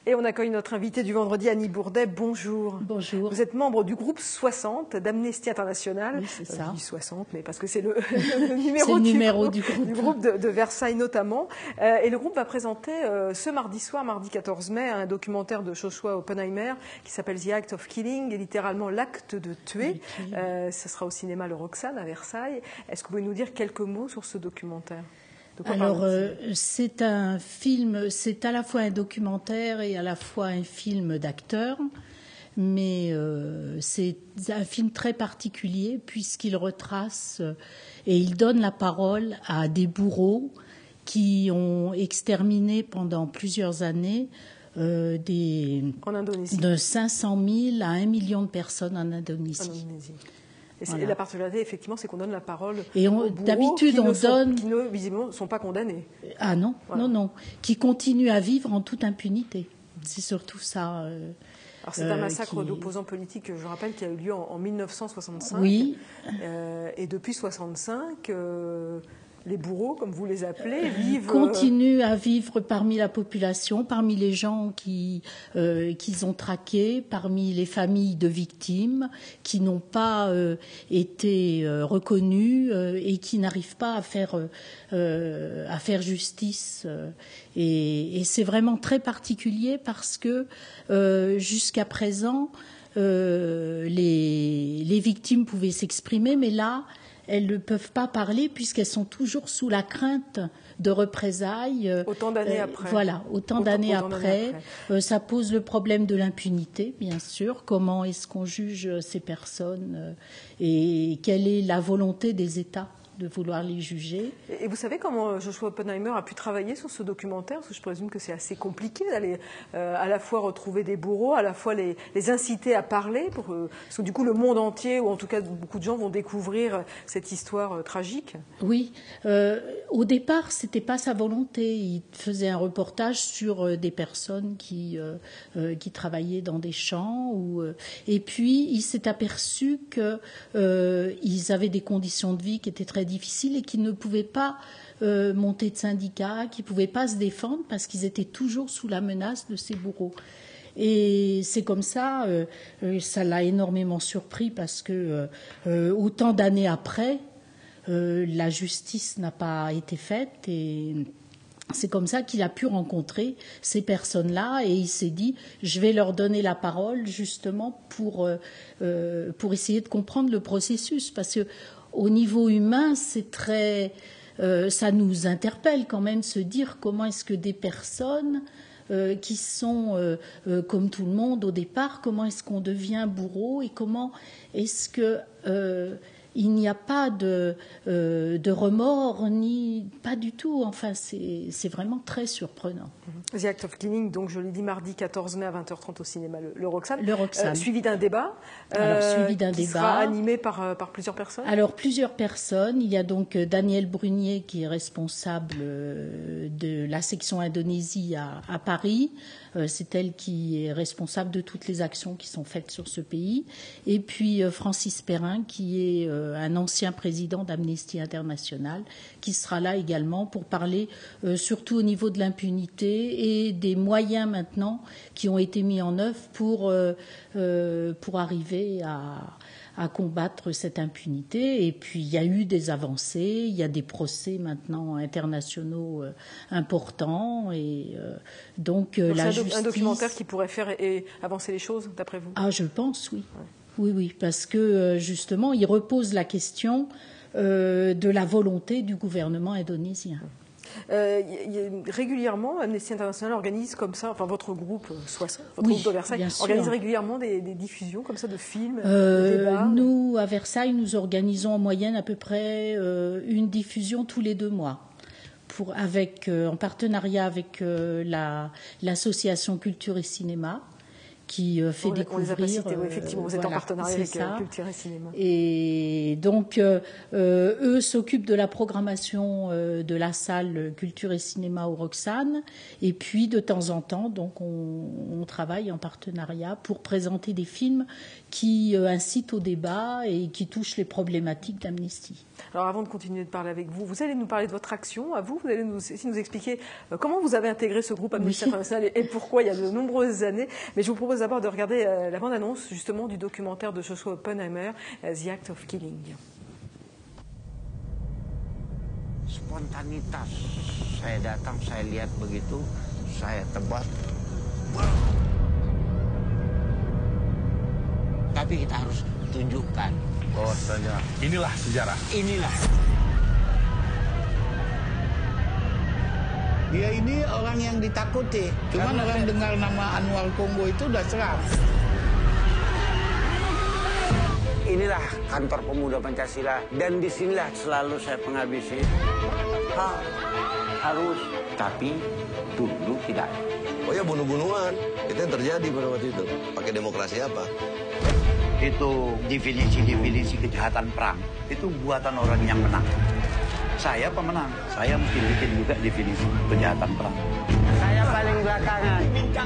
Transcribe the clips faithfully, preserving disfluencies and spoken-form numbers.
Et on accueille notre invitée du vendredi, Annie Bourdet. Bonjour. Bonjour. Vous êtes membre du groupe soixante d'Amnesty International. Oui, c'est ça. Euh, je dis soixante, mais parce que c'est le, le numéro, le du, numéro groupe, du groupe, du groupe de, de Versailles notamment. Euh, et le groupe va présenter euh, ce mardi soir, mardi quatorze mai, un documentaire de Joshua Oppenheimer qui s'appelle The Act of Killing, et littéralement l'acte de tuer. Oui, euh, ce sera au cinéma Le Roxane à Versailles. Est-ce que vous pouvez nous dire quelques mots sur ce documentaire ? Alors, euh, c'est un film, c'est à la fois un documentaire et à la fois un film d'acteur, mais euh, c'est un film très particulier puisqu'il retrace euh, et il donne la parole à des bourreaux qui ont exterminé pendant plusieurs années euh, des, en Indonésie. de cinq cent mille à un million de personnes en Indonésie. En Indonésie. Et, voilà. Et la particularité, effectivement, c'est qu'on donne la parole et on, aux bourreaux d'habitude, qui on ne sont, donne... qui ne, visiblement, ne sont pas condamnés. Ah non, voilà. non, non. Qui continuent à vivre en toute impunité. C'est surtout ça. Euh, Alors c'est un massacre euh, qui... d'opposants politiques, je rappelle, qui a eu lieu en, en mille neuf cent soixante-cinq. Oui. Euh, et depuis soixante-cinq... Euh, les bourreaux, comme vous les appelez, vivent... continuent à vivre parmi la population, parmi les gens qui, euh, qu'ils ont traqués, parmi les familles de victimes qui n'ont pas euh, été euh, reconnues euh, et qui n'arrivent pas à faire, euh, à faire justice. Et, et c'est vraiment très particulier parce que euh, jusqu'à présent, euh, les, les victimes pouvaient s'exprimer, mais là, elles ne peuvent pas parler puisqu'elles sont toujours sous la crainte de représailles. Autant d'années euh, après. Voilà, autant, autant d'années autant après. après. Euh, ça pose le problème de l'impunité, bien sûr. Comment est-ce qu'on juge ces personnes euh, et quelle est la volonté des États de vouloir les juger. Et vous savez comment Joshua Oppenheimer a pu travailler sur ce documentaire ? Parce que je présume que c'est assez compliqué d'aller euh, à la fois retrouver des bourreaux, à la fois les, les inciter à parler, pour, euh, parce que du coup le monde entier, ou en tout cas beaucoup de gens vont découvrir cette histoire euh, tragique. Oui, euh, au départ c'était pas sa volonté. Il faisait un reportage sur euh, des personnes qui, euh, euh, qui travaillaient dans des champs, ou, euh, et puis il s'est aperçu qu'ils euh, avaient des conditions de vie qui étaient très difficile et qui ne pouvaient pas euh, monter de syndicats, qui ne pouvaient pas se défendre parce qu'ils étaient toujours sous la menace de ces bourreaux. Et c'est comme ça, euh, ça l'a énormément surpris parce que euh, autant d'années après, euh, la justice n'a pas été faite et c'est comme ça qu'il a pu rencontrer ces personnes-là et il s'est dit je vais leur donner la parole justement pour, euh, pour essayer de comprendre le processus parce que au niveau humain, c'est très, euh, ça nous interpelle quand même se dire comment est-ce que des personnes euh, qui sont euh, euh, comme tout le monde au départ, comment est-ce qu'on devient bourreau et comment est-ce que euh, il n'y a pas de, euh, de remords ni pas du tout. Enfin, c'est, c'est vraiment très surprenant. The Act of Killing, donc je l'ai dit mardi quatorze mai à vingt heures trente au cinéma Le, le Roxane. Le Roxane. Euh, suivi d'un débat. Alors euh, suivi d'un qui débat. Sera animé par par plusieurs personnes. Alors plusieurs personnes. Il y a donc Daniel Brunier qui est responsable de la section Indonésie à, à Paris. C'est elle qui est responsable de toutes les actions qui sont faites sur ce pays. Et puis Francis Perrin, qui est un ancien président d'Amnesty International, qui sera là également pour parler euh, surtout au niveau de l'impunité et des moyens maintenant qui ont été mis en œuvre pour, euh, euh, pour arriver à, à combattre cette impunité. Et puis il y a eu des avancées, il y a des procès maintenant internationaux euh, importants et euh, donc, euh, donc la c'est un, justice... un documentaire qui pourrait faire et, et avancer les choses d'après vous ? Ah, je pense, oui. Ouais. Oui, oui, parce que justement, il repose la question euh, de la volonté du gouvernement indonésien. Euh, y a, régulièrement, Amnesty International organise comme ça, enfin votre groupe, soixante, votre oui, groupe de Versailles, organise régulièrement des, des diffusions comme ça de films, euh, de débats. Nous, à Versailles, nous organisons en moyenne à peu près euh, une diffusion tous les deux mois. Pour, avec, euh, en partenariat avec euh, la, l'association Culture et Cinéma, qui euh, fait on, découvrir. On les a pas cités, oui, effectivement, vous êtes voilà, en partenariat avec ça. Culture et Cinéma. Et donc, euh, euh, eux s'occupent de la programmation euh, de la salle Culture et Cinéma au Roxane. Et puis, de temps en temps, donc, on, on travaille en partenariat pour présenter des films qui euh, incitent au débat et qui touchent les problématiques d'Amnesty. Alors, avant de continuer de parler avec vous, vous allez nous parler de votre action à vous. Vous allez nous, aussi nous expliquer euh, comment vous avez intégré ce groupe Amnesty oui. International et, et pourquoi il y a de nombreuses années. Mais je vous propose d'abord de regarder euh, la bande-annonce justement du documentaire de Joshua Oppenheimer, uh, The Act of Killing. Spontanitas. Saya datang, saya lihat begitu, saya tebak. Tapi kita harus tunjukkan bahwasanya inilah sejarah. Inilah. Dia ini orang yang ditakuti. Cuman orang dengar nama Anwar Congo itu udah seram. Inilah kantor pemuda Pancasila dan disinilah selalu saya penghabisi. Ha, harus, tapi dulu tidak. Oh ya bunuh-bunuhan, itu yang terjadi pada waktu itu. Pakai demokrasi apa? Itu definisi-definisi kejahatan perang. Itu buatan orang yang menang. Saya pemenang. Saya mesti bikin juga definisi kejahatan perang. Saya paling belakangan.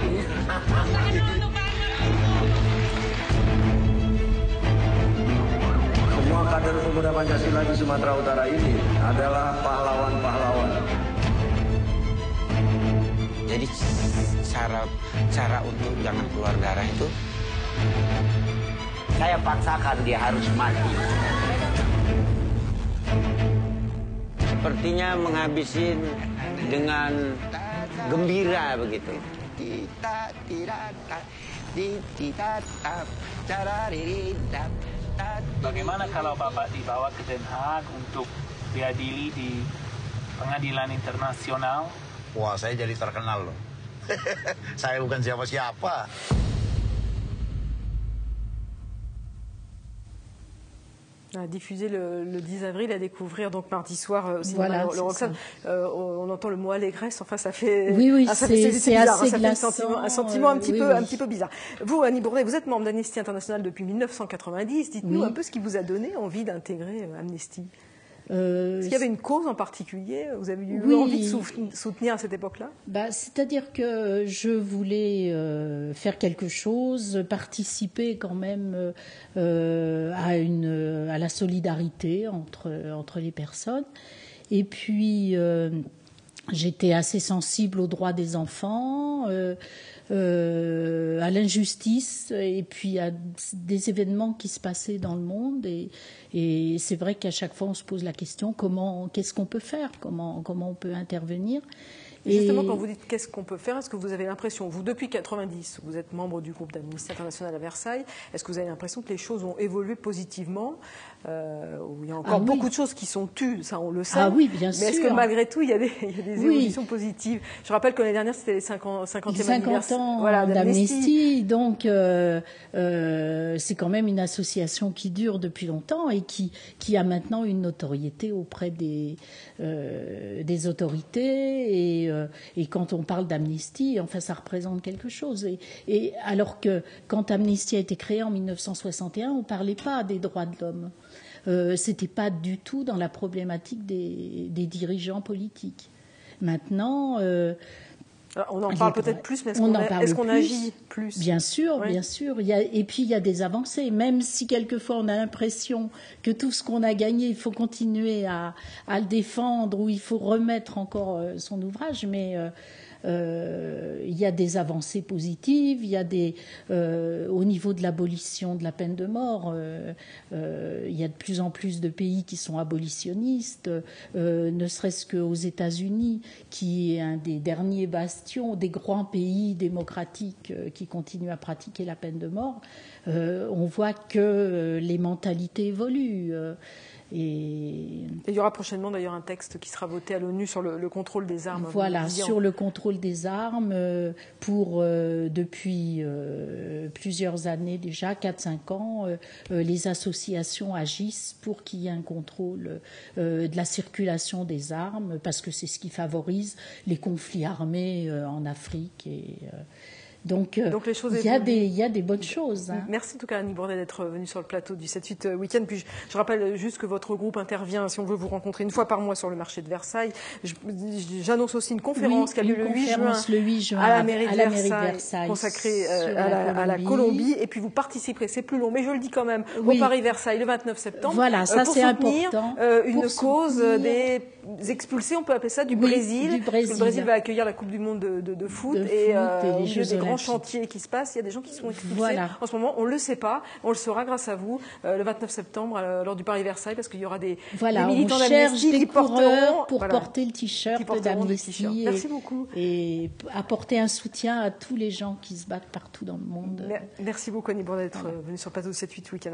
Semua kader pemuda Pancasila di Sumatera Utara ini adalah pahlawan-pahlawan. Jadi cara cara untuk jangan keluar darah itu saya paksakan dia harus mati. Sepertinya menghabisin dengan gembira begitu. Bagaimana kalau Bapak dibawa ke Den Haag untuk diadili di pengadilan internasional? Wah, saya jadi terkenal loh. Saya bukan siapa-siapa. A diffusé le, le dix avril, à découvrir donc mardi soir euh, au cinéma voilà, le, le Roxane. Euh, on, on entend le mot allégresse, enfin ça fait oui, oui, ah, ça c'est, fait, c'est, c'est bizarre, assez hein, ça glaçant, fait un sentiment, un sentiment un petit euh, peu oui, un oui. petit peu bizarre. Vous, Annie Bourdet, vous êtes membre d'Amnesty International depuis mille neuf cent quatre-vingt-dix. Dites-nous oui. un peu ce qui vous a donné envie d'intégrer euh, Amnesty. Euh, Est-ce qu'il y avait une cause en particulier? Vous avez eu oui. envie de soutenir à cette époque-là? Bah, c'est-à-dire que je voulais euh, faire quelque chose, participer quand même euh, à, une, à la solidarité entre, entre les personnes. Et puis, euh, j'étais assez sensible aux droits des enfants, euh, euh, à l'injustice et puis à des événements qui se passaient dans le monde. Et, et c'est vrai qu'à chaque fois, on se pose la question, comment, qu'est-ce qu'on peut faire, comment, comment on peut intervenir. Et justement, quand vous dites qu'est-ce qu'on peut faire, est-ce que vous avez l'impression, vous, depuis quatre-vingt-dix, vous êtes membre du groupe d'Amnesty International à Versailles, est-ce que vous avez l'impression que les choses ont évolué positivement, euh, où il y a encore ah, beaucoup oui. de choses qui sont tues, ça on le sait, ah, oui, bien mais sûr. est-ce que malgré tout, il y a des, il y a des oui. évolutions positives? Je rappelle que l'année dernière, c'était les cinquantième anniversaire ans voilà, d'Amnesty, donc euh, euh, c'est quand même une association qui dure depuis longtemps et qui, qui a maintenant une notoriété auprès des, euh, des autorités et, euh, et quand on parle d'Amnesty, enfin, ça représente quelque chose. Et, et alors que quand Amnesty a été créé en mille neuf cent soixante et un, on ne parlait pas des droits de l'homme. Euh, ce n'était pas du tout dans la problématique des, des dirigeants politiques. Maintenant... Euh, Alors, on en parle peut-être plus, mais est-ce on qu'on, a, est-ce qu'on plus. agit plus? Bien sûr, oui. bien sûr. Il y a, et puis, il y a des avancées. Même si quelquefois, on a l'impression que tout ce qu'on a gagné, il faut continuer à, à le défendre ou il faut remettre encore son ouvrage. Mais euh, euh, il y a des avancées positives. Il y a des, euh, au niveau de l'abolition de la peine de mort, euh, euh, il y a de plus en plus de pays qui sont abolitionnistes, euh, ne serait-ce qu'aux États-Unis, qui est un des derniers bastions, des grands pays démocratiques euh, qui continuent à pratiquer la peine de mort. Euh, on voit que euh, les mentalités évoluent. Euh, Et... et il y aura prochainement d'ailleurs un texte qui sera voté à l'ONU sur le, le contrôle des armes. Voilà, sur le contrôle des armes euh, pour euh, depuis euh, plusieurs années déjà, quatre cinq ans, euh, euh, les associations agissent pour qu'il y ait un contrôle euh, de la circulation des armes parce que c'est ce qui favorise les conflits armés euh, en Afrique et, euh, Donc, euh, Donc les choses il y a évoluent. des, il y a des bonnes choses. Hein. Merci en tout cas Annie Bourdet d'être venue sur le plateau du sept huit Week-end. Puis je, je rappelle juste que votre groupe intervient, si on veut vous rencontrer une fois par mois sur le marché de Versailles. Je- J'annonce aussi une conférence Oui, qui a lieu une le huit juin, conférence le huit juin à la mairie de, à la mairie de Versailles, Versailles, consacrée euh, sur à, la la, à la Colombie. Colombie. Et puis vous participerez, c'est plus long, mais je le dis quand même, Oui. au Paris-Versailles le vingt-neuf septembre. Voilà, ça, euh, pour c'est soutenir, important. euh, une Pour cause soutenir- des expulsés, on peut appeler ça, du Oui, Brésil. du Parce que Brésil. le Brésil va accueillir la Coupe du Monde de, de, de foot. De et foot euh, et au les milieu Jeux des grands olympiques. chantiers qui se passent, il y a des gens qui sont expulsés. Voilà. En ce moment, on ne le sait pas. On le saura grâce à vous euh, le vingt-neuf septembre euh, lors du Paris-Versailles, parce qu'il y aura des, Voilà, des militants on cherche d'Amnesty des qui coureurs porteront, pour voilà, porter le qui t-shirt porteront des t-shirts. d'Amnesty Merci et, beaucoup. et apporter un soutien à tous les gens qui se battent partout dans le monde. Mer- Merci beaucoup Annie Bourdet d'être euh, venue sur le plateau de sept huit Week-end.